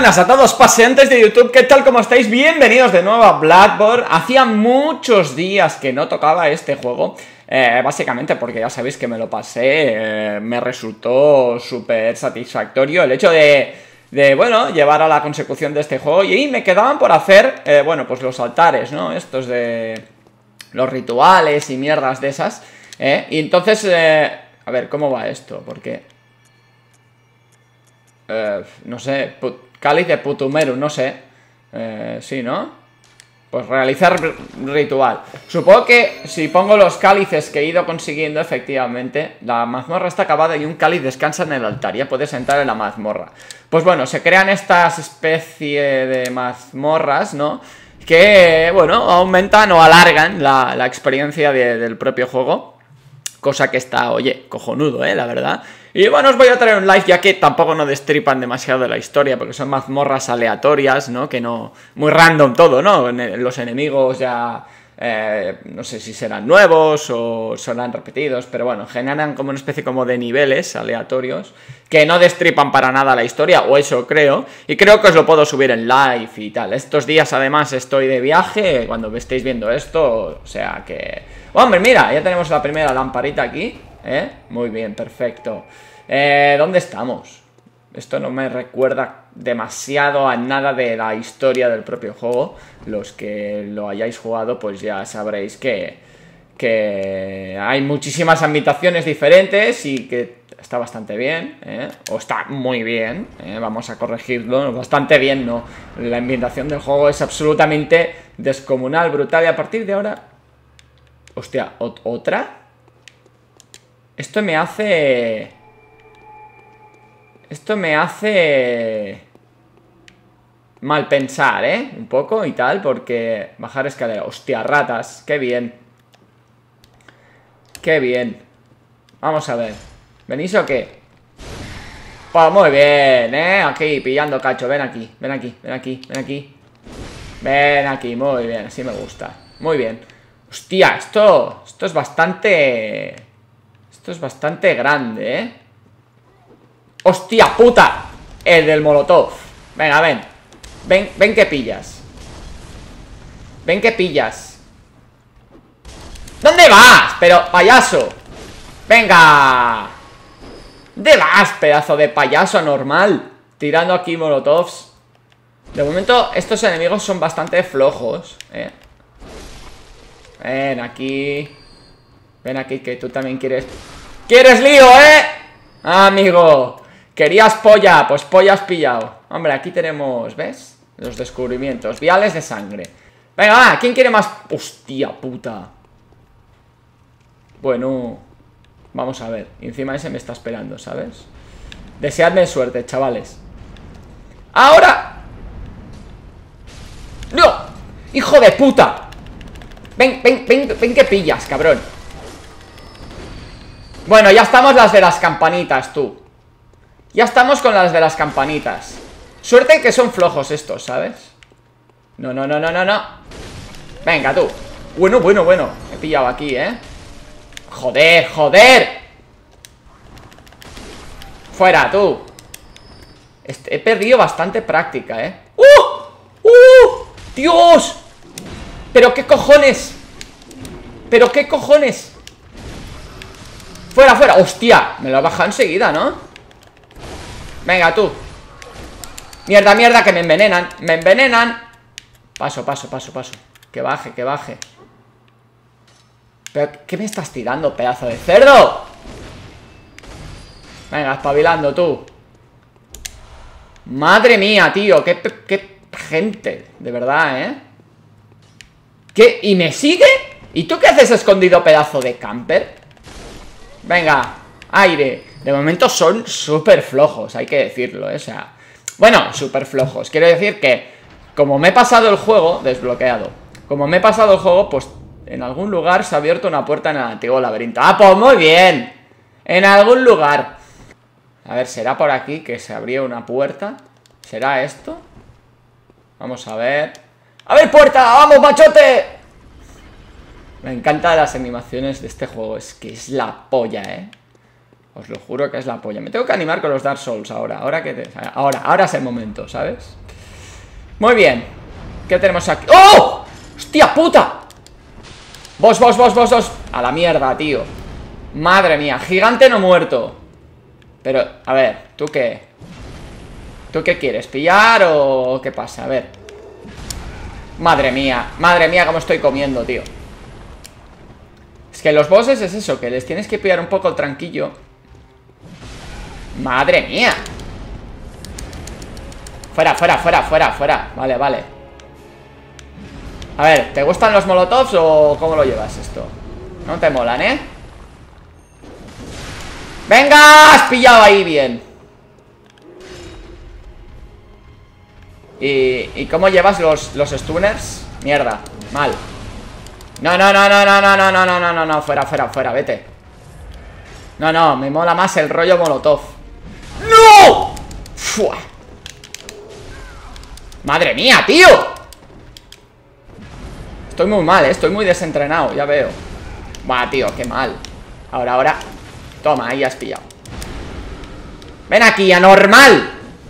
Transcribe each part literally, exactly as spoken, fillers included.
buenas a todos paseantes de YouTube, ¿qué tal? ¿Cómo estáis? Bienvenidos de nuevo a Bloodborne. Hacía muchos días que no tocaba este juego, eh, básicamente porque ya sabéis que me lo pasé, eh, me resultó súper satisfactorio el hecho de, de, bueno, llevar a la consecución de este juego. Y me quedaban por hacer, eh, bueno, pues los altares, ¿no? Estos de los rituales y mierdas de esas, ¿eh? Y entonces, eh, a ver, ¿cómo va esto? Porque... Eh, no sé, cáliz de Putumeru, no sé. Eh, sí, ¿no? Pues realizar ritual. Supongo que si pongo los cálices que he ido consiguiendo, efectivamente, la mazmorra está acabada y un cáliz descansa en el altar. Ya puedes entrar en la mazmorra. Pues bueno, se crean estas especies de mazmorras, ¿no? Que, bueno, aumentan o alargan la, la experiencia de, del propio juego. Cosa que está, oye, cojonudo, ¿eh? La verdad. Y bueno, os voy a traer un live ya que tampoco no destripan demasiado la historia, porque son mazmorras aleatorias, ¿no? Que no... Muy random todo, ¿no? Los enemigos ya... Eh, no sé si serán nuevos o serán repetidos, pero bueno, generan como una especie como de niveles aleatorios que no destripan para nada la historia, o eso creo, y creo que os lo puedo subir en live y tal. Estos días además estoy de viaje, cuando me estéis viendo esto, o sea que... Hombre, mira, ya tenemos la primera lamparita aquí, ¿eh? Muy bien, perfecto. Eh, ¿Dónde estamos? Esto no me recuerda demasiado a nada de la historia del propio juego. Los que lo hayáis jugado pues ya sabréis que, que hay muchísimas ambientaciones diferentes y que está bastante bien, ¿eh? O está muy bien, ¿eh? Vamos a corregirlo, bastante bien, no. La ambientación del juego es absolutamente descomunal, brutal, y a partir de ahora... Hostia, ¿otra? Esto me hace... Esto me hace... mal pensar, ¿eh? Un poco y tal, porque... Bajar escalera. Hostia, ratas. Qué bien. Qué bien. Vamos a ver. ¿Venís o qué? Pues muy bien, ¿eh? Aquí, pillando cacho. Ven aquí, ven aquí, ven aquí, ven aquí. Ven aquí, muy bien. Así me gusta. Muy bien. Hostia, esto... Esto es bastante... Esto es bastante grande, ¿eh? ¡Hostia puta! El del molotov. Venga, ven. Ven, ven que pillas. Ven que pillas. ¿Dónde vas? Pero, payaso. Venga. ¿Dónde vas, pedazo de payaso anormal? Tirando aquí molotovs. De momento, estos enemigos son bastante flojos, ¿eh? Ven aquí. Ven aquí que tú también quieres... ¿Quieres lío, eh? Amigo. Querías polla, pues polla has pillado. Hombre, aquí tenemos, ¿ves? Los descubrimientos, viales de sangre. Venga, va, ¿quién quiere más? Hostia puta. Bueno, vamos a ver. Y encima ese me está esperando, ¿sabes? Deseadme suerte, chavales. ¡Ahora! ¡No! ¡Hijo de puta! Ven, ven, ven, ven que pillas, cabrón. Bueno, ya estamos las de las campanitas, tú. Ya estamos con las de las campanitas. Suerte que son flojos estos, ¿sabes? No, no, no, no, no, no. Venga, tú. Bueno, bueno, bueno. He pillado aquí, ¿eh? Joder, joder. Fuera, tú. He perdido bastante práctica, ¿eh? ¡Uh! ¡Uh! ¡Dios! ¿Pero qué cojones? ¿Pero qué cojones? Fuera, fuera. Hostia, me lo ha bajado enseguida, ¿no? Venga, tú. Mierda, mierda, que me envenenan. Me envenenan. Paso, paso, paso, paso. Que baje, que baje. ¿Pero qué me estás tirando, pedazo de cerdo? Venga, espabilando, tú. Madre mía, tío. Qué, qué gente, de verdad, ¿eh? ¿Qué? ¿Y me sigue? ¿Y tú qué haces escondido, pedazo de camper? Venga, aire. De momento son súper flojos, hay que decirlo, ¿eh? O sea, bueno, súper flojos. Quiero decir que, como me he pasado el juego, desbloqueado. Como me he pasado el juego, pues en algún lugar se ha abierto una puerta en el antiguo laberinto. ¡Ah, pues muy bien! En algún lugar. A ver, ¿será por aquí que se abrió una puerta? ¿Será esto? Vamos a ver. ¡A ver, puerta! ¡Vamos, machote! Me encantan las animaciones de este juego. Es que es la polla, ¿eh? Os lo juro que es la polla. Me tengo que animar con los Dark Souls ahora. Ahora que te... Ahora, ahora es el momento, ¿sabes? Muy bien. ¿Qué tenemos aquí? ¡Oh! ¡Hostia puta! Boss, boss, boss, boss, boss. A la mierda, tío. Madre mía. Gigante no muerto. Pero, a ver, ¿tú qué? ¿Tú qué quieres? ¿Pillar o qué pasa? A ver. Madre mía. Madre mía, cómo estoy comiendo, tío. Es que los bosses es eso, que les tienes que pillar un poco el tranquillo. Madre mía. Fuera, fuera, fuera, fuera, fuera. Vale, vale. A ver, ¿te gustan los molotovs o cómo lo llevas esto? No te molan, ¿eh? ¡Venga! Has pillado ahí bien. ¿Y, y cómo llevas los, los stunners? Mierda, mal. No, no, no, no, no, no, no, no, no, no, no, no, fuera, fuera, fuera, vete. No, no, me mola más el rollo molotov. ¡No! ¡Fua! ¡Madre mía, tío! Estoy muy mal, ¿eh? Estoy muy desentrenado, ya veo. Va, tío, qué mal. Ahora, ahora. Toma, ahí has pillado. Ven aquí, anormal.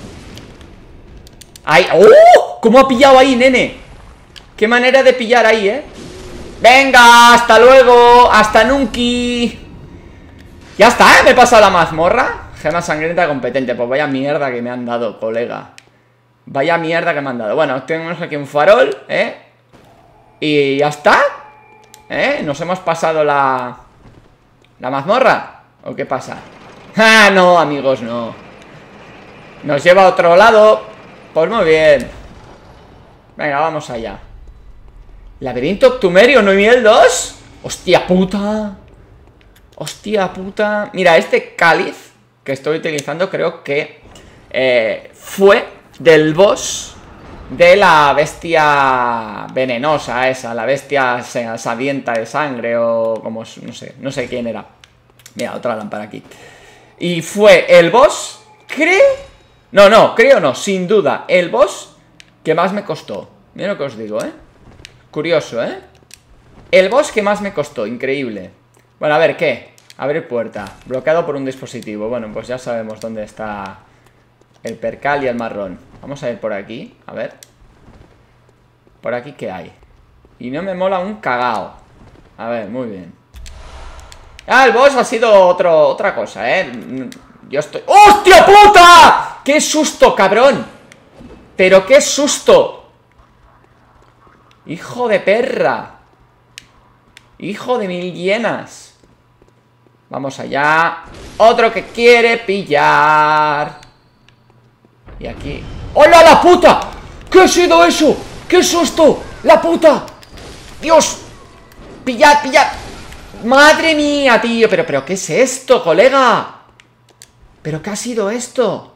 Ahí. ¡Oh! ¿Cómo ha pillado ahí, nene? Qué manera de pillar ahí, ¿eh? Venga, hasta luego. Hasta nunca. Ya está, ¿eh? Me he pasado la mazmorra. Gema sangrienta competente. Pues vaya mierda que me han dado, colega. Vaya mierda que me han dado. Bueno, tenemos aquí un farol, ¿eh? Y ya está, ¿eh? Nos hemos pasado la... ¿La mazmorra? ¿O qué pasa? ¡Ah, no, amigos, no! Nos lleva a otro lado. Pues muy bien. Venga, vamos allá. Laberinto Octumerio, ¿no? ¿Nivel dos? ¡Hostia puta! ¡Hostia puta! Mira, este cáliz que estoy utilizando creo que eh, fue del boss de la bestia venenosa esa, la bestia sedienta de sangre o como, no sé, no sé quién era. Mira, otra lámpara aquí. Y fue el boss, creo... No, no, creo no, sin duda, el boss que más me costó. Mira lo que os digo, ¿eh? Curioso, ¿eh? El boss que más me costó, increíble. Bueno, a ver, ¿qué? Abrir puerta, bloqueado por un dispositivo. Bueno, pues ya sabemos dónde está el percal y el marrón. Vamos a ir por aquí, a ver. Por aquí, ¿qué hay? Y no me mola un cagao. A ver, muy bien. Ah, el boss ha sido otro, otra cosa, ¿eh? Yo estoy... ¡Hostia puta! ¡Qué susto, cabrón! ¡Pero qué susto! ¡Hijo de perra! ¡Hijo de mil hienas! Vamos allá. Otro que quiere pillar. Y aquí... ¡Hola la puta! ¿Qué ha sido eso? ¡Qué susto! ¡La puta! ¡Dios! ¡Pillad, pillad! ¡Madre mía, tío! Pero, pero, ¿qué es esto, colega? ¿Pero qué ha sido esto?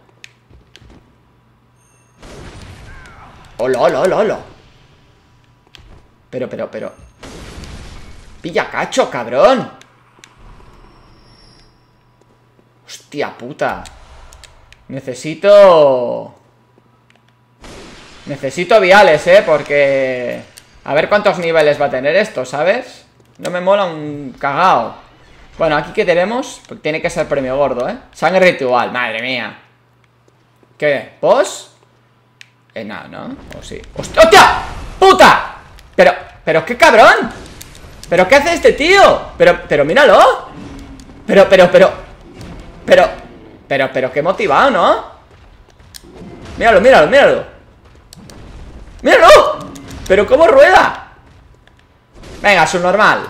¡Hola, hola, hola, hola! Pero, pero, pero... ¡Pilla cacho, cabrón! ¡Hostia puta! Necesito... Necesito viales, ¿eh? Porque... A ver cuántos niveles va a tener esto, ¿sabes? No me mola un cagao. Bueno, aquí que tenemos... Pues tiene que ser premio gordo, ¿eh? Sangre ritual, madre mía. ¿Qué? ¿Boss? Eh, no, ¿no? ¿O sí? ¡Hostia! ¡Hostia! ¡Puta! Pero... Pero qué cabrón. ¿Pero qué hace este tío? Pero... Pero míralo. Pero, pero, pero... Pero... Pero, pero qué motivado, ¿no? Míralo, míralo, míralo. ¡Míralo! ¡Pero cómo rueda! Venga, subnormal.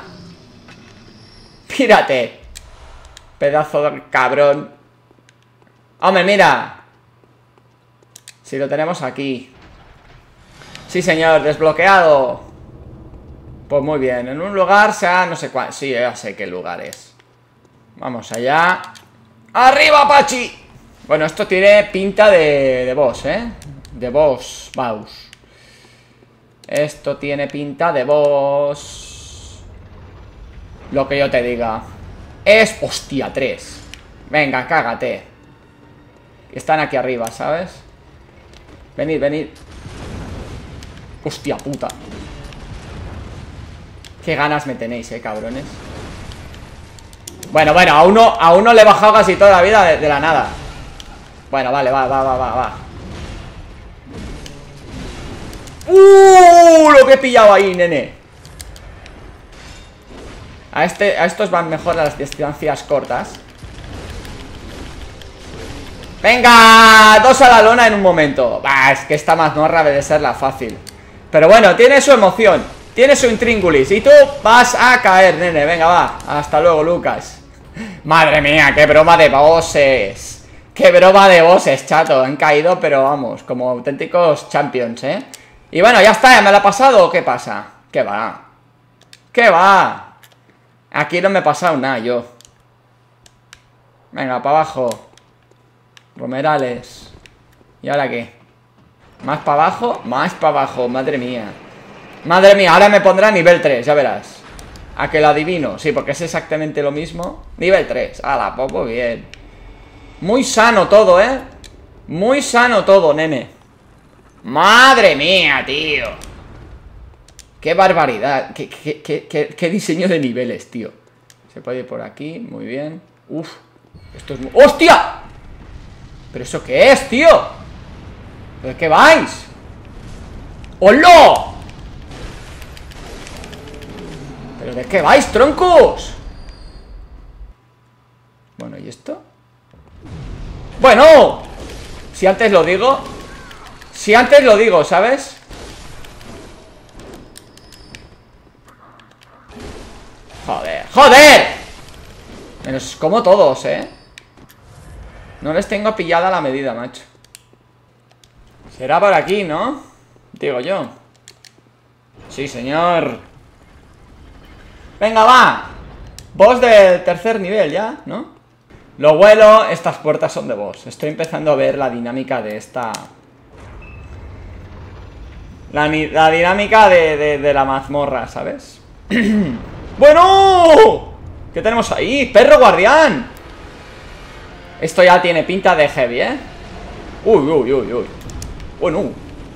Mírate. Pedazo de cabrón. Hombre, mira. Si lo tenemos aquí. Sí, señor, desbloqueado. Pues muy bien, en un lugar sea no sé cuál. Sí, ya sé qué lugar es. Vamos allá. ¡Arriba, Pachi! Bueno, esto tiene pinta de, de boss, ¿eh? De boss, boss. Esto tiene pinta de boss. Lo que yo te diga. Es... Hostia, tres. Venga, cágate. Están aquí arriba, ¿sabes? Venid, venid. Hostia puta. Qué ganas me tenéis, eh, cabrones. Bueno, bueno, a uno, a uno le he bajado casi toda la vida de, de la nada. Bueno, vale, va, va, va, va, va. ¡Uh! Lo que he pillado ahí, nene. A, este, a estos van mejor a las distancias cortas. ¡Venga! Dos a la lona en un momento. Bah, es que esta mazmorra debe ser la fácil. Pero bueno, tiene su emoción. Tiene su intríngulis. Y tú vas a caer, nene. Venga, va. Hasta luego, Lucas. Madre mía, qué broma de bosses. Qué broma de bosses, chato. Han caído, pero vamos, como auténticos champions, ¿eh? Y bueno, ya está, ¿ya me la ha pasado o qué pasa? ¿Qué va? ¿Qué va? Aquí no me he pasado nada yo. Venga, para abajo. Romerales. ¿Y ahora qué? ¿Más para abajo? Más para abajo, madre mía. Madre mía, ahora me pondrá nivel tres, ya verás. A que lo adivino, sí, porque es exactamente lo mismo. Nivel tres, ala, poco bien. Muy sano todo, ¿eh? Muy sano todo, nene. Madre mía, tío. Qué barbaridad. Qué, qué, qué, qué, qué diseño de niveles, tío. Se puede ir por aquí, muy bien. Uf, esto es muy... ¡Hostia! ¿Pero eso qué es, tío? ¿De qué vais? ¡Hola! ¿Pero de qué vais, troncos? Bueno, ¿y esto? Bueno, si antes lo digo. Si antes lo digo, ¿sabes? Joder, ¡joder! Menos como todos, ¿eh? No les tengo pillada la medida, macho. Será por aquí, ¿no? Digo yo. Sí, señor. Venga, va. Boss del tercer nivel ya, ¿no? Lo huelo, estas puertas son de boss. Estoy empezando a ver la dinámica de esta... La, la dinámica de, de, de la mazmorra, ¿sabes? ¡Bueno! ¿Qué tenemos ahí? ¡Perro guardián! Esto ya tiene pinta de heavy, ¿eh? Uy, uy, uy, uy. Bueno.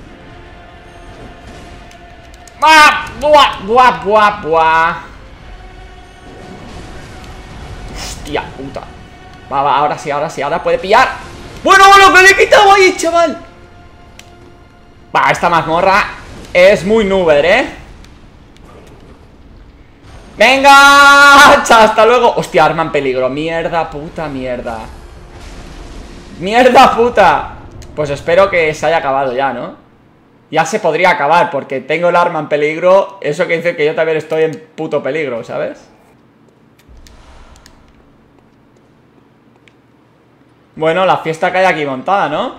¡Ah! ¡Buah, buah, buah, buah! Hostia puta. Va, va, ahora sí, ahora sí, ahora puede pillar. Bueno, lo que le he quitado ahí, chaval. Va, esta mazmorra es muy nuber, ¿eh? ¡Venga! ¡Hasta luego! Hostia, arma en peligro. Mierda, puta, mierda. ¡Mierda, puta! Pues espero que se haya acabado ya, ¿no? Ya se podría acabar, porque tengo el arma en peligro. Eso que dice que yo también estoy en puto peligro, ¿sabes? Bueno, la fiesta que hay aquí montada, ¿no?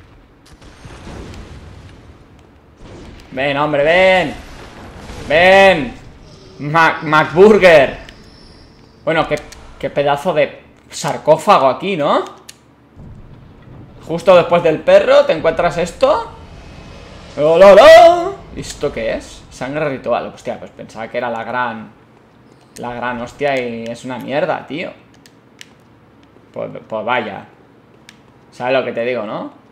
Ven, hombre, ven. Ven. Mac MacBurger. Bueno, qué, qué pedazo de sarcófago aquí, ¿no? Justo después del perro te encuentras esto. ¡Hola! ¿Esto qué es? Sangre ritual. Hostia, pues pensaba que era la gran... La gran hostia y es una mierda, tío. Pues, pues vaya. ¿Sabes lo que te digo, no?